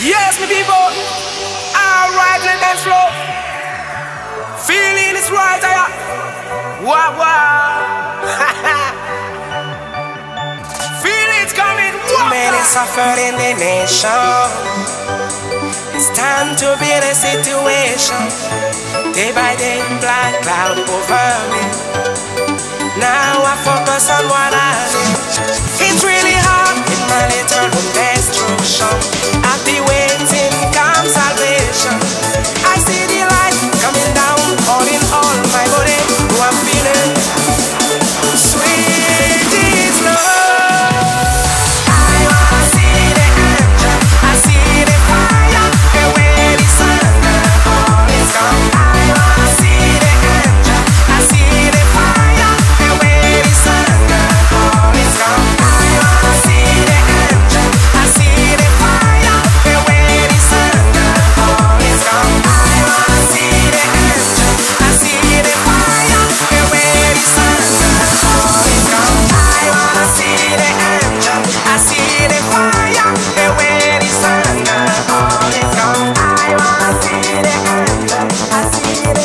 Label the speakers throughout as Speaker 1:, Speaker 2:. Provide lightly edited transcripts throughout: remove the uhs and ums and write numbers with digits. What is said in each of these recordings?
Speaker 1: Yes, me people. Alright, let them flow. Feeling is right, wow, wow. Feel it coming, wow. Many suffer in the nation. It's time to build a situation. Day by day, black cloud over me. Now I focus on what I need. It's really hard in my little destruction. I've been waiting, come salvation. I see the light coming down, calling all my body. Who I'm feeling sweet is love. I wanna see the angel, I see the fire, and when the sun all is gone. I wanna see the angel, I see the fire, and when the sun all is gone. I wanna see the angel, I see the fire, and when the sun all is gone. I wanna see the angel, I see the fire, and when the sun all is gone. I wanna see the angel, I see the fire, and when the sun all is gone. I wanna see the angel, I see the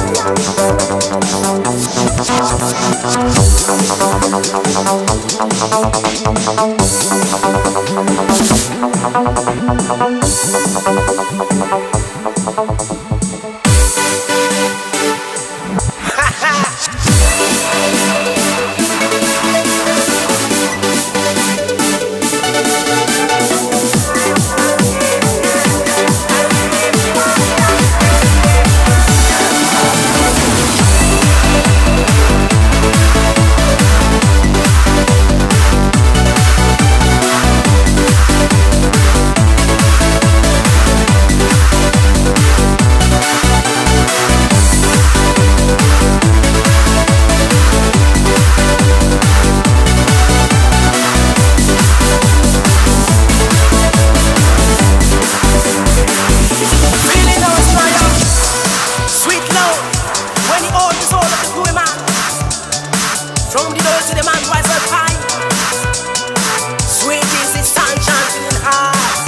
Speaker 1: from the dirt to the man who has a pie. Sweet is the sunshine feeling high.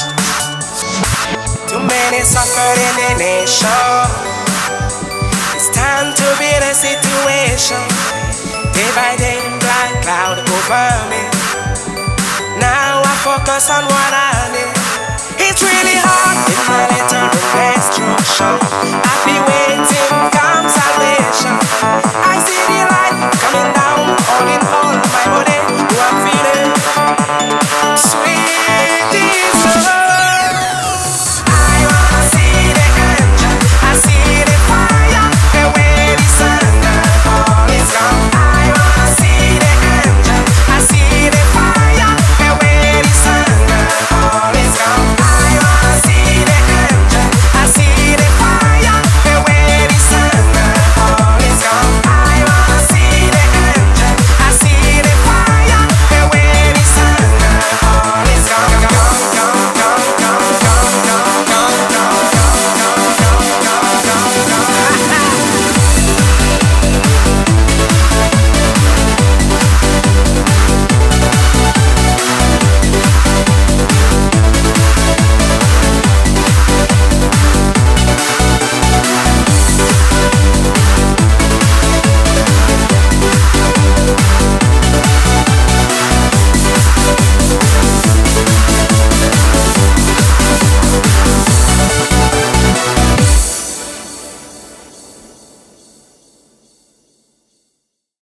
Speaker 1: Too many suffer in the nation. It's time to build a situation. Day by day, black cloud over me. Now I focus on what I need. It's really hard in my little destruction. I've been waiting, come salvation.